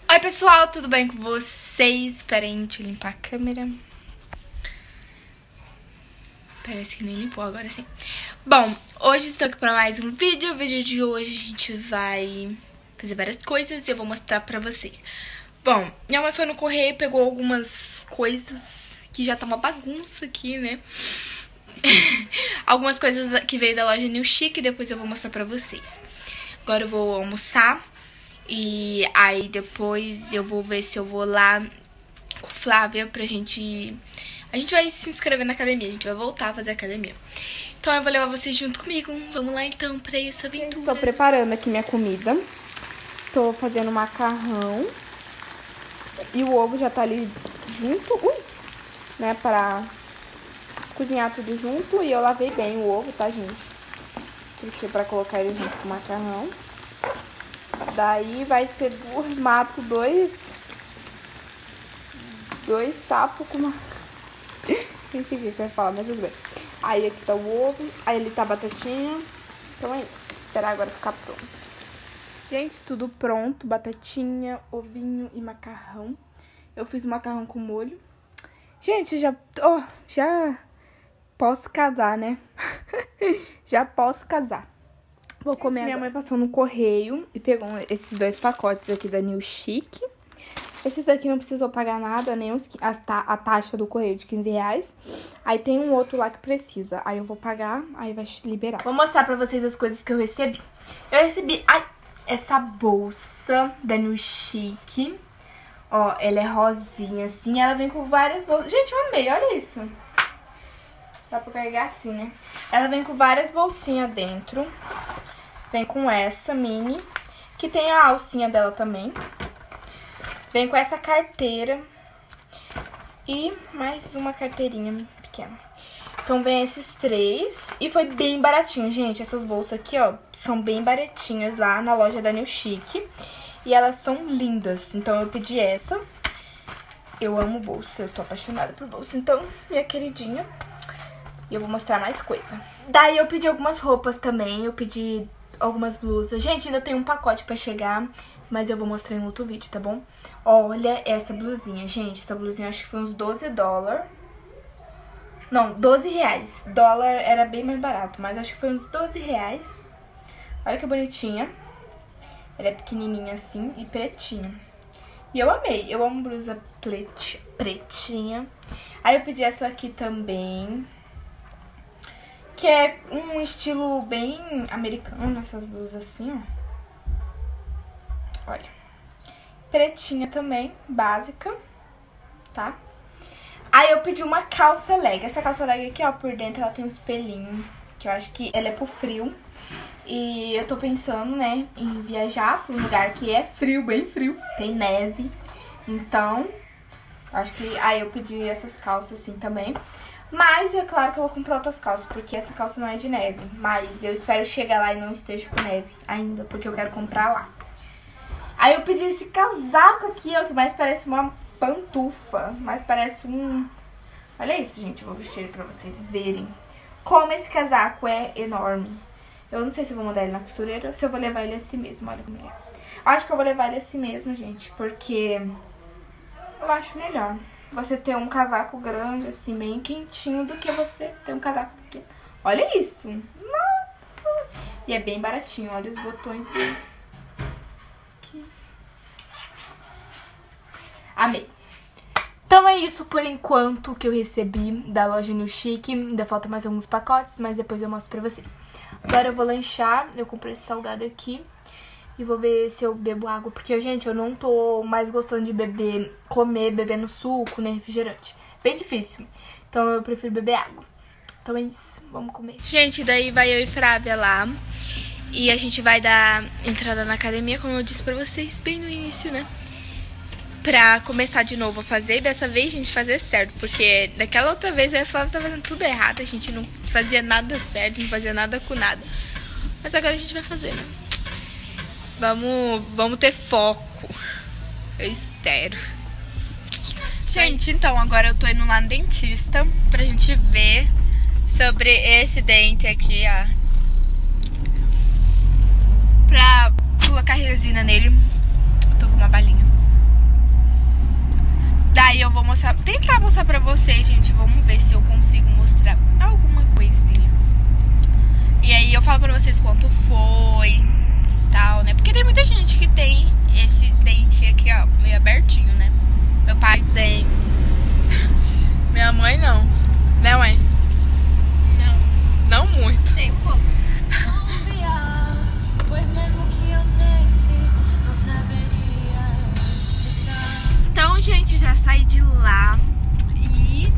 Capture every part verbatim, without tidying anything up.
Oi pessoal, tudo bem com vocês? Espera aí, deixa eu limpar a câmera. Parece que nem limpou, agora sim. Bom, hoje estou aqui para mais um vídeo. O vídeo de hoje a gente vai fazer várias coisas e eu vou mostrar pra vocês. Bom, minha mãe foi no correio e pegou algumas coisas que já tá uma bagunça aqui, né? Algumas coisas que veio da loja New Chic, depois eu vou mostrar pra vocês. Agora eu vou almoçar e aí depois eu vou ver se eu vou lá com a Flávia pra gente... A gente vai se inscrever na academia, a gente vai voltar a fazer academia. Então eu vou levar vocês junto comigo. Vamos lá então pra essa aventura. Estou preparando aqui minha comida. Estou fazendo macarrão. E o ovo já tá ali junto, ui, né, pra cozinhar tudo junto. E eu lavei bem o ovo, tá, gente? Porque pra colocar ele junto com o macarrão. Daí vai ser dois, mato dois, dois sapos com uma... Nem sei o que vai falar, mas tudo bem. Aí aqui tá o ovo, aí ali tá a batatinha. Então é isso, esperar agora ficar pronto. Gente, tudo pronto, batatinha, ovinho e macarrão. Eu fiz macarrão com molho. Gente, já, oh, já posso casar, né? Já posso casar. Vou comer. Minha mãe passou no correio e pegou esses dois pacotes aqui da New Chic. Esses daqui não precisou pagar nada, nem os, a, a taxa do correio de quinze reais. Aí tem um outro lá que precisa. Aí eu vou pagar, aí vai liberar. Vou mostrar pra vocês as coisas que eu recebi. Eu recebi ai, essa bolsa da New Chic. Ó, ela é rosinha assim. Ela vem com várias bolsas. Gente, eu amei, olha isso. Dá pra carregar assim, né? Ela vem com várias bolsinhas dentro. Vem com essa mini, que tem a alcinha dela também. Vem com essa carteira e mais uma carteirinha pequena. Então vem esses três e foi bem baratinho, gente. Essas bolsas aqui, ó, são bem baratinhas lá na loja da New Chic. E elas são lindas, então eu pedi essa. Eu amo bolsa, eu tô apaixonada por bolsa. Então, minha queridinha. E eu vou mostrar mais coisa. Daí eu pedi algumas roupas também, eu pedi algumas blusas. Gente, ainda tem um pacote pra chegar, mas eu vou mostrar em outro vídeo, tá bom? Olha essa blusinha, gente. Essa blusinha acho que foi uns doze dólares. Não, doze reais. Dólar era bem mais barato, mas acho que foi uns doze reais. Olha que bonitinha. Ela é pequenininha assim e pretinha. E eu amei. Eu amo blusa pleti, pretinha. Aí eu pedi essa aqui também, que é um estilo bem americano, essas blusas assim, ó. Olha. Pretinha também, básica, tá? Aí eu pedi uma calça leg. Essa calça leg aqui, ó, por dentro ela tem um espelhinho, que eu acho que ela é pro frio. E eu tô pensando, né, em viajar pra um lugar que é frio, bem frio. Tem neve. Então, acho que... Aí eu pedi essas calças assim também. Mas é claro que eu vou comprar outras calças, porque essa calça não é de neve. Mas eu espero chegar lá e não esteja com neve ainda, porque eu quero comprar lá. Aí eu pedi esse casaco aqui, ó, que mais parece uma pantufa. Mais parece um... Olha isso, gente, eu vou vestir ele pra vocês verem como esse casaco é enorme. Eu não sei se eu vou mandar ele na costureira ou se eu vou levar ele assim mesmo, olha como ele é. Acho que eu vou levar ele assim mesmo, gente, porque eu acho melhor você ter um casaco grande, assim, bem quentinho, do que você ter um casaco pequeno. Olha isso! Nossa! E é bem baratinho, olha os botões dele. Aqui. Amei! Então é isso por enquanto que eu recebi da loja New Chic. Ainda falta mais alguns pacotes, mas depois eu mostro pra vocês. Agora eu vou lanchar, eu comprei esse salgado aqui. E vou ver se eu bebo água, porque, gente, eu não tô mais gostando de beber, comer, bebendo suco, nem refrigerante. Bem difícil. Então eu prefiro beber água. Então é isso, vamos comer. Gente, daí vai eu e Flávia lá. E a gente vai dar entrada na academia, como eu disse pra vocês bem no início, né? Pra começar de novo a fazer. E dessa vez a gente fazer certo, porque daquela outra vez eu e a Flávia tava fazendo tudo errado. A gente não fazia nada certo, não fazia nada com nada. Mas agora a gente vai fazer, né? Vamos, vamos ter foco. Eu espero. Gente, então agora eu tô indo lá no dentista pra gente ver sobre esse dente aqui, ó. Pra colocar resina nele. Tô com uma balinha. eu vou mostrar, tentar mostrar pra vocês, gente. Vamos ver se eu consigo mostrar alguma coisinha. E aí eu falo pra vocês quanto foi e tal, né? Porque tem muita gente que tem esse dente aqui, ó, meio abertinho, né? Meu pai tem. Minha mãe não. Né, mãe? Não. Não muito. Tem um pouco. Então, gente, já saí de lá. E...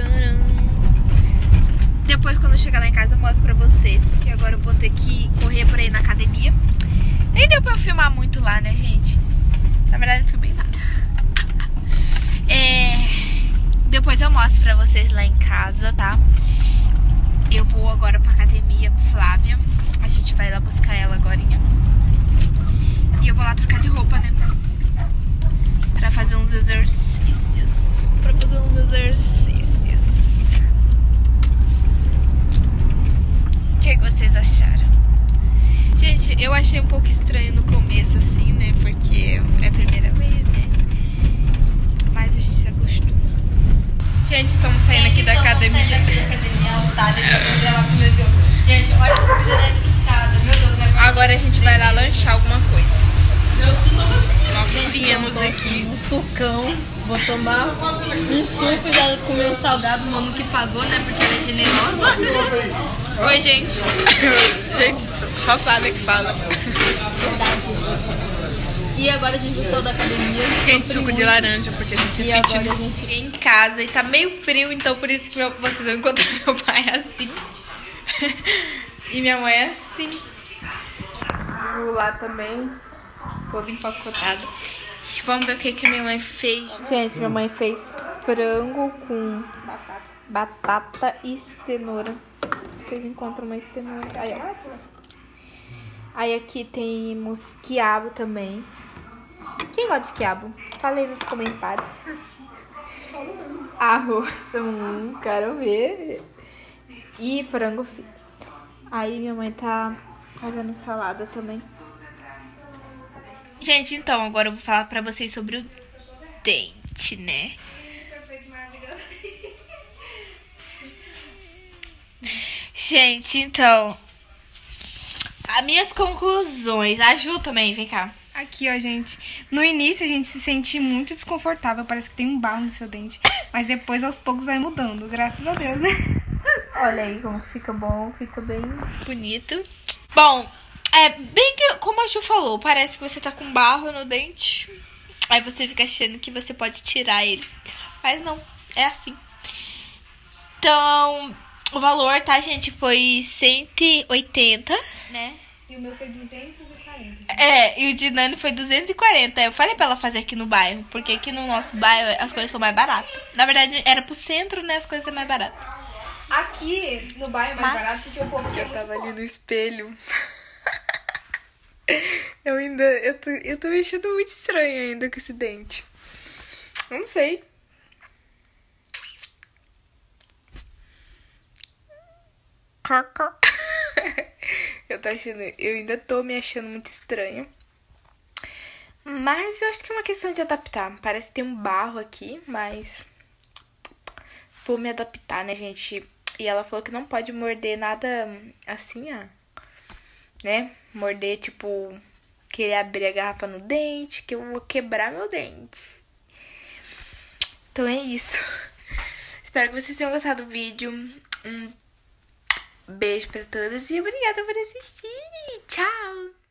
depois, quando eu chegar lá em casa, eu mostro pra vocês. Porque agora eu vou ter que correr por aí na academia. Nem deu pra eu filmar muito lá, né, gente? Na verdade, não filmei nada. É... Depois eu mostro pra vocês lá em casa, tá? Eu vou agora pra academia com Flávia. A gente vai lá buscar ela agorinha. E eu vou lá trocar de roupa, né? Pra fazer uns exercícios. Pra fazer uns exercícios. O que vocês acharam? Gente, eu achei um pouco estranho no começo, assim, né? Porque é a primeira vez, né? Mas a gente se acostuma. Gente, estamos saindo aqui da academia. Gente, olha a subida dessa escada. Meu Deus, agora a gente vai lá lanchar alguma coisa. Nós viemos aqui. Um sucão. Vou tomar um suco, já comer um salgado, o mano que pagou, né? Porque ele é generoso. Oi, gente. Gente, só Flávia que fala. Verdade. E agora a gente saiu da academia. Gente, suco de laranja, porque a gente e é agora fitness. a gente... Cheguei em casa e tá meio frio, então por isso que meu, vocês vão encontrar meu pai assim. E minha mãe é assim. Vou lá também, todo empacotado. Vamos ver o que que minha mãe fez. Gente, minha mãe fez frango com batata, batata e cenoura. Vocês encontram mais cenoura. Aí, ó. Aí aqui temos quiabo também. Quem gosta de quiabo? Fala aí nos comentários. Arroz, um, quero ver. E frango frito. Aí minha mãe tá fazendo salada também. Gente, então, agora eu vou falar pra vocês sobre o dente, né? Gente, então, as minhas conclusões. A Ju também, vem cá. Aqui, ó, gente. No início a gente se sente muito desconfortável, parece que tem um barro no seu dente. Mas depois, aos poucos, vai mudando, graças a Deus, né? Olha aí como fica bom, fica bem bonito. Bom, é bem que, como a Ju falou, parece que você tá com barro no dente. Aí você fica achando que você pode tirar ele. Mas não, é assim. Então, o valor, tá, gente, foi cento e oitenta, né? E o meu foi duzentos e quarenta. É, e o de Nani foi duzentos e quarenta. Eu falei pra ela fazer aqui no bairro, porque aqui no nosso bairro as coisas são mais baratas. Na verdade, era pro centro, né, as coisas são mais baratas. Aqui no bairro é mais Mas... barato porque o povo eu tava ali no espelho. Eu ainda, eu tô, eu tô mexendo muito estranho ainda com esse dente. Não sei. Eu tô achando, eu ainda tô me achando muito estranho. Mas eu acho que é uma questão de adaptar. Parece que tem um barro aqui, mas vou me adaptar, né, gente? E ela falou que não pode morder nada assim, ó. Né? Morder, tipo, querer abrir a garrafa no dente, que eu vou quebrar meu dente. Então é isso. Espero que vocês tenham gostado do vídeo. Um beijo pra todas e obrigada por assistir. Tchau!